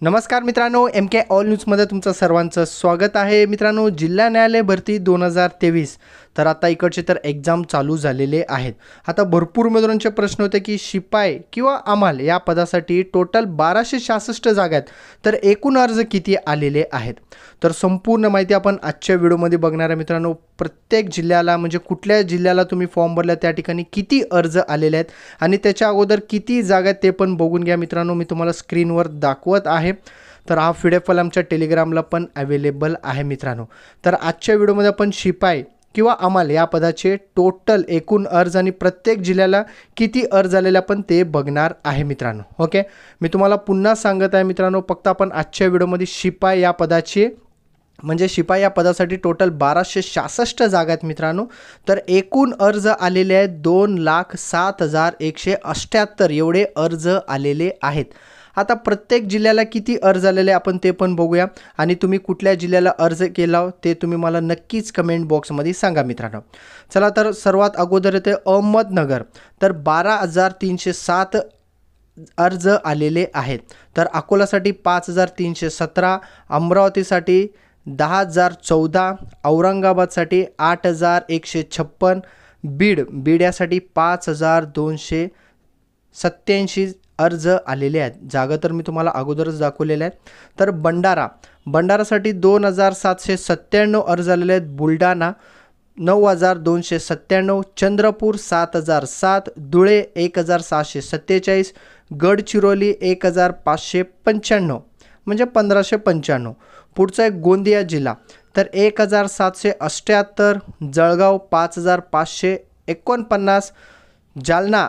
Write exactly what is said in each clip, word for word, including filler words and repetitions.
नमस्कार मित्रांनो, एम के ऑल न्यूजमध्ये तुमचं सर्वांचं स्वागत आहे। मित्रांनो, जिल्हा न्यायालय भरती दोन हजार तेवीस तर आता इकडचे तर एक्झाम चालू झालेले आहेत। आता भरपूर उमेदवारांचे प्रश्न होते की शिपाई किंवा अमाल या पदासाठी टोटल बाराशे सहासष्ट जागा आहेत, तर एकूण अर्ज किती आलेले आहेत, तर संपूर्ण माहिती आपण आजच्या व्हिडिओमध्ये बघणार आहे। मित्रांनो, प्रत्येक जिल्ह्याला म्हणजे कुठल्या जिल्ह्याला तुम्ही फॉर्म भरला त्या ठिकाणी किती अर्ज आलेले आहेत आणि त्याच्या अगोदर किती जागा आहेत ते पण बघून घ्या। मित्रांनो, मी तुम्हाला स्क्रीनवर दाखवत आहे। तर हा पी डी एफ फाईल आमच्या टेलिग्रामला पण अवेलेबल आहे। मित्रांनो, तर आजच्या व्हिडिओमध्ये आपण शिपाई किंवा अमाल या पदाचे टोटल एकूण अर्ज आणि प्रत्येक जिल्ह्याला किती अर्ज आलेले आपण ते बघणार आहे। मित्रांनो, ओके, मी तुम्हाला पुन्हा सांगत आहे मित्रांनो, फक्त आपण आजच्या व्हिडिओमध्ये शिपाई या पदाचे म्हणजे शिपाई या पदासाठी टोटल बाराशे सहासष्ट जागा आहेत। मित्रांनो, तर एकूण अर्ज आलेले आहेत दोन लाख सात हजार एकशे अठ्ठ्याहत्तर एवढे अर्ज आलेले आहेत। आता प्रत्येक जिल्ह्याला किती अर्ज आलेले आपण ते पण बघूया आणि तुम्ही कुठल्या जिल्ह्याला अर्ज केला ते तुम्ही मला नक्कीच कमेंट बॉक्समध्ये सांगा। मित्रांनो, चला तर सर्वात अगोदर येते अहमदनगर, तर बारा हजार तीनशे सात अर्ज आलेले आहेत। तर अकोलासाठी पाच हजार तीनशे सतरा, अमरावतीसाठी दहा हजार चौदा, औरंगाबादसाठी आठ हजार एकशे छप्पन, बीड बीड यासाठी पाच हजार दोनशे सत्याऐंशी अर्ज आलेले आहेत। जागा तर मी तुम्हाला अगोदरच दाखवलेल्या आहेत। तर भंडारा भंडारासाठी दोन हजार सातशे सत्त्याण्णव अर्ज आलेले आहेत। बुलढाणा नऊ हजार दोनशे सत्त्याण्णव, चंद्रपूर सात हजार सात, धुळे एक हजार सहाशे सत्तेचाळीस, गडचिरोली एक हजार पाचशे पंच्याण्णव म्हणजे पंधराशे पंच्याण्णव। पुढचा एक गोंदिया जिल्हा, तर एक हजार सातशे अठ्ठ्याहत्तर, जळगाव पाच हजार पाचशे एकोणपन्नास, जालना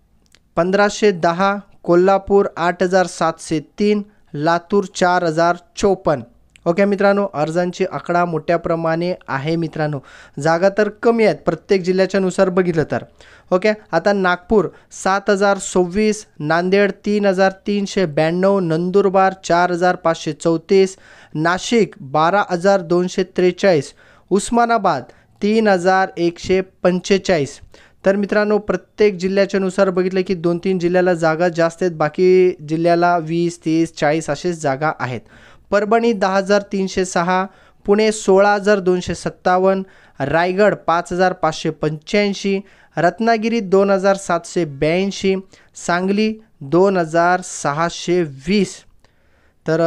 पंधराशे दहा, कोल्हापूर आठ हजार सातशे तीन, लातूर चार हजार चोपन्न। ओके मित्रांनो, अर्जांची आकडा मोठ्या प्रमाणे आहे। मित्रांनो, जागा तर कमी आहेत प्रत्येक जिल्ह्याच्या नुसार बघितलं तर। ओके, आता नागपूर सात हजार सव्वीस, नांदेड तीन हजार तीनशे ब्याण्णव, नंदुरबार चार हजार पाचशे चौतीस, नाशिक बारा हजार दोनशे त्रेचाळीस, उस्मानाबाद तीन हजार एकशे पंचेचाळीस। तर मित्रांनो, प्रत्येक जिल्ह्याच्या नुसार बघितलं की दोन तीन जिल्ह्याला जागा जास्त आहेत, बाकी जिल्ह्याला वीस तीस चाळीस असेच जागा आहेत। परभणी दहा हजार तीनशे सहा, पुणे सोळा हजार दोनशे सत्तावन्न, रायगड पाच हजार पाचशे पंच्याऐंशी, रत्नागिरी दोन हजार सातशे ब्याऐंशी, सांगली दोन हजार सहाशे वीस। तर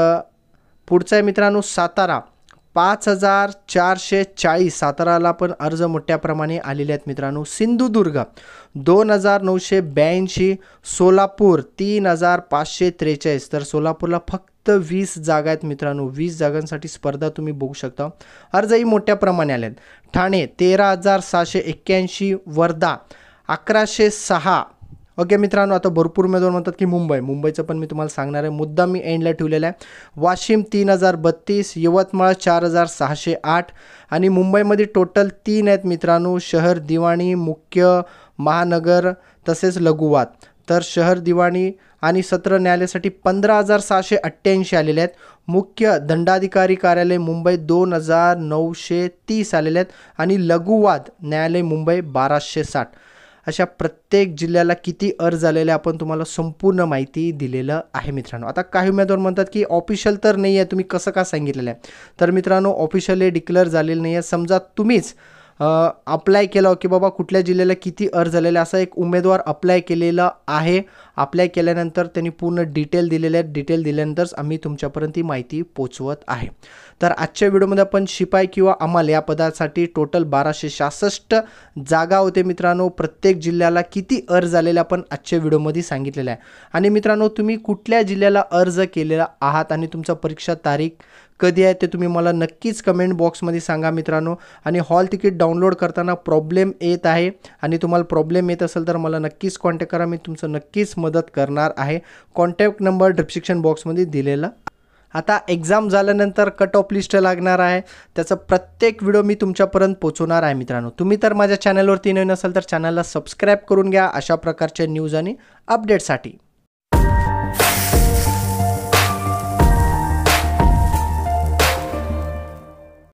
पुढचा आहे मित्रांनो सातारा पाच हजार चारशे चाळीस, साताराला पण अर्ज मोठ्या प्रमाणे आलेले आहेत। मित्रांनो, सिंधुदुर्ग दोन हजार नऊशे ब्याऐंशी, सोलापूर तीन हजार पाचशे त्रेचाळीस, तर सोलापूरला फक्त वीस जागा आहेत। मित्रांनो, वीस जागांसाठी स्पर्धा तुम्ही बघू शकता, अर्जही मोठ्या प्रमाणे आले आहेत। ठाणे तेरा हजार सहाशे एक्क्याऐंशी, वर्धा अकराशे सहा। ओके मित्रांनो, आता भरपूर उमेदवार म्हणतात की मुंबई मुंबईचं पण मी तुम्हाला सांगणार आहे, मुद्दा मी एंडला ठेवलेला आहे। वाशिम तीन हजार बत्तीस, यवतमाळ चार हजार सहाशे आठ आणि मुंबईमध्ये टोटल तीन आहेत मित्रांनो, शहर दिवाणी, मुख्य महानगर तसेच लघुवाद। तर शहर दिवाणी आणि सत्र न्यायालयासाठी पंधरा हजार सहाशे अठ्ठ्याऐंशी आलेले आहेत। मुख्य दंडाधिकारी कार्यालय मुंबई दोन हजार नऊशे तीस आलेले आहेत आणि लघुवाद न्यायालय मुंबई बाराशे साठ। अशा प्रत्येक जिल्ह्याला किती अर्ज आलेले आपण तुम्हाला संपूर्ण माहिती दिलेलं आहे। मित्रांनो, आता काही उमेदवार म्हणतात की ऑफिशियल तर नाही आहे, तुम्ही कसं का सांगितलेलं आहे, तर मित्रांनो ऑफिशियली डिक्लेअर झालेलं नाही आहे। समजा तुम्हीच अप्लाय केलं की बाबा कुठल्या जिल्ह्याला किती अर्ज आलेले, असा एक उमेदवार अप्लाय केलेला आहे। अप्लाय केल्यानंतर त्यांनी पूर्ण डिटेल दिलेले आहेत, डिटेल दिल्यानंतरच आम्ही तुमच्यापर्यंत ही माहिती पोचवत आहे। तर आजच्या व्हिडिओमध्ये आपण शिपाई किंवा अमाल या पदासाठी टोटल बाराशे सहासष्ट जागा होते। मित्रांनो, प्रत्येक जिल्ह्याला किती अर्ज आलेले आपण आजच्या व्हिडिओमध्ये सांगितलेलं आहे। आणि मित्रांनो, तुम्ही कुठल्या जिल्ह्याला अर्ज केलेला आहात आणि तुमचा परीक्षा तारीख कधी आहे ते तुम्ही मला नक्कीच कमेंट बॉक्समध्ये सांगा। मित्रांनो, आणि हॉल तिकीट डाउनलोड करताना प्रॉब्लेम येत आहे आणि तुम्हाला प्रॉब्लेम येत असेल तर मला नक्कीच कॉन्टॅक्ट करा, मी तुमचं नक्कीच मदत करणार आहे। कॉन्टॅक्ट नंबर डिस्क्रिप्शन बॉक्समध्ये दिलेला। आता एक्झाम झाल्यानंतर कट ऑफ लिस्ट लागणार आहे, त्याचा प्रत्येक व्हिडिओ मी तुमच्यापर्यंत पोहोचवणार आहे। मित्रांनो, तुम्ही तर माझ्या चॅनलवरती नवीन असाल तर चॅनलला सबस्क्राईब करून घ्या अशा प्रकारच्या न्यूज आणि अपडेटसाठी।